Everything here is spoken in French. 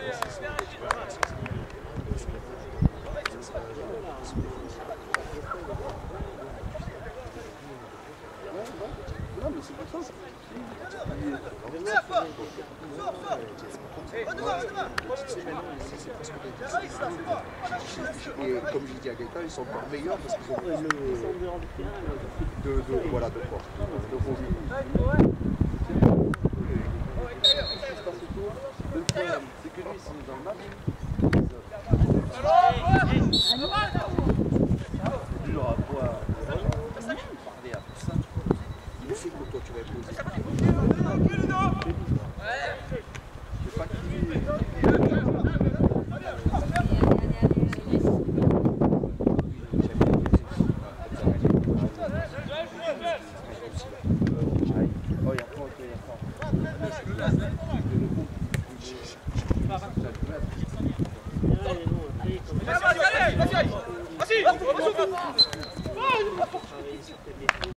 Non, mais c'est pour ça. Et comme je dis à Gaëtan, ils sont encore meilleurs parce qu'ils ont plus voilà, de force. Le problème, c'est que lui, s'il est dans le match, il aura quoi parler à ça. Il sait que toi tu vas être posé. Je sais pas qui. Vas-y, vas-y, vas-y.